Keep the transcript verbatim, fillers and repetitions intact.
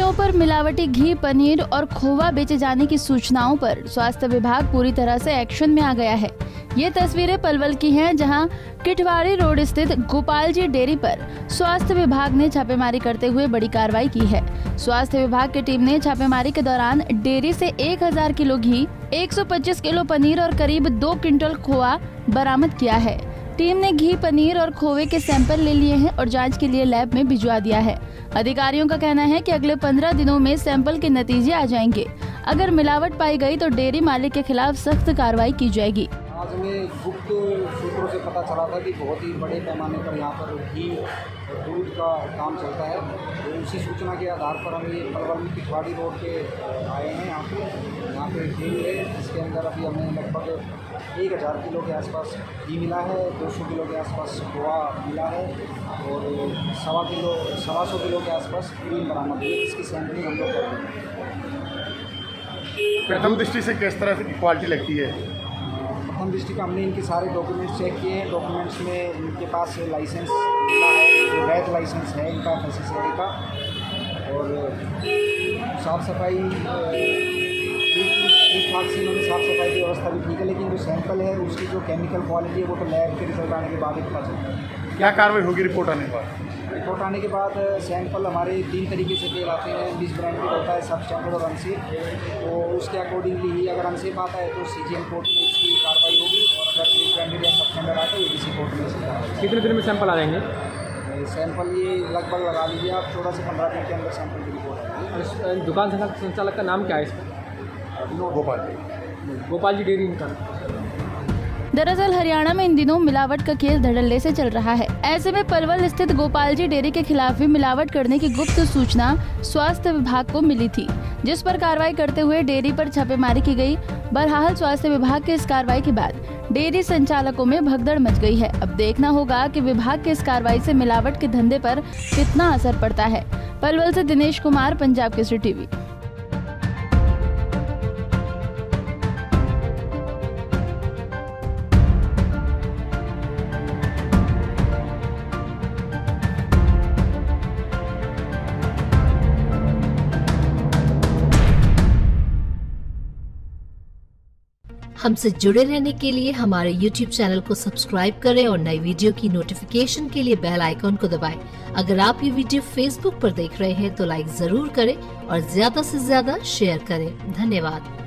रेहड़ियों पर मिलावटी घी, पनीर और खोवा बेचे जाने की सूचनाओं पर स्वास्थ्य विभाग पूरी तरह से एक्शन में आ गया है। ये तस्वीरें पलवल की हैं, जहां किटवाड़ी रोड स्थित गोपाल जी डेयरी पर स्वास्थ्य विभाग ने छापेमारी करते हुए बड़ी कार्रवाई की है। स्वास्थ्य विभाग की टीम ने छापेमारी के दौरान डेयरी से एक हज़ार किलो घी, एक सौ पच्चीस किलो पनीर और करीब दो क्विंटल खोआ बरामद किया है। टीम ने घी, पनीर और खोवे के सैंपल ले लिए हैं और जांच के लिए लैब में भिजवा दिया है। अधिकारियों का कहना है कि अगले पंद्रह दिनों में सैंपल के नतीजे आ जाएंगे। अगर मिलावट पाई गई तो डेयरी मालिक के खिलाफ सख्त कार्रवाई की जाएगी। आज हमें गुप्त सूत्रों से पता चला था कि बहुत ही बड़े पैमाने पर यहाँ पर घी और दूध का काम चलता है। तो उसी सूचना के आधार पर हम ये पलवल किटवाड़ी रोड पे आए हैं। यहाँ पे यहाँ पे घी है, इसके अंदर अभी हमें लगभग एक हज़ार किलो के आसपास घी मिला है, दो सौ किलो के आसपास खोआ मिला है और सवा किलो सवा सौ किलो के आसपास क्रीम बरामद हुई, इसकी सैंपलिंग हम लोग कर रहे हैं। प्रथम दृष्टि से किस तरह की क्वालिटी लगती है? प्रथम दृष्टि का हमने इनके सारे डॉक्यूमेंट्स चेक किए हैं। डॉक्यूमेंट्स में इनके पास लाइसेंस मिला है, वैध लाइसेंस है इनका एफ एस एस ए का, और साफ़ सफाई ठीक ठाक से इन्होंने साफ़ सफाई की व्यवस्था भी ठीक है। लेकिन जो सैंपल है उसकी जो केमिकल क्वालिटी है वो तो लैब के रिजल्ट आने के बाद ही पता चलता है। क्या कार्रवाई होगी रिपोर्ट आने के बाद? रिपोर्ट आने के बाद सैंपल हमारे तीन तरीके से तेल आते हैं। बीस ब्रांडेड होता है, सब स्टैंडर्ड और अनसेफ। तो उसके अकॉर्डिंगली ही अगर अनसेफ आता है तो सी जी एम कोर्ट में इसकी कार्रवाई होगी, और अगर बीस ब्रांडेड या सब स्टैंडर्ड आता है तो किसी कोर्ट में इसकी कार्रवाई। कितने दिन में सैंपल आ जाएंगे? सैंपल ये लगभग लगा लीजिए आप, चौदह से पंद्रह दिन के अंदर सैंपल की रिपोर्ट आएगी। दुकान संचालक का नाम क्या है इसका? गोपाल गोपाल जी डेयरी इनका। दरअसल हरियाणा में इन दिनों मिलावट का खेल धड़ल्ले से चल रहा है। ऐसे में पलवल स्थित गोपाल जी डेयरी के खिलाफ भी मिलावट करने की गुप्त सूचना स्वास्थ्य विभाग को मिली थी, जिस पर कार्रवाई करते हुए डेयरी पर छापेमारी की गई। बहरहाल स्वास्थ्य विभाग के इस कार्रवाई के बाद डेयरी संचालकों में भगदड़ मच गई है। अब देखना होगा कि विभाग की इस कार्रवाई से मिलावट के धंधे पर कितना असर पड़ता है। पलवल से दिनेश कुमार, पंजाब केसरी टीवी। हमसे जुड़े रहने के लिए हमारे यूट्यूब चैनल को सब्सक्राइब करें और नई वीडियो की नोटिफिकेशन के लिए बेल आइकॉन को दबाएं। अगर आप ये वीडियो फेसबुक पर देख रहे हैं तो लाइक जरूर करें और ज्यादा से ज्यादा शेयर करें। धन्यवाद।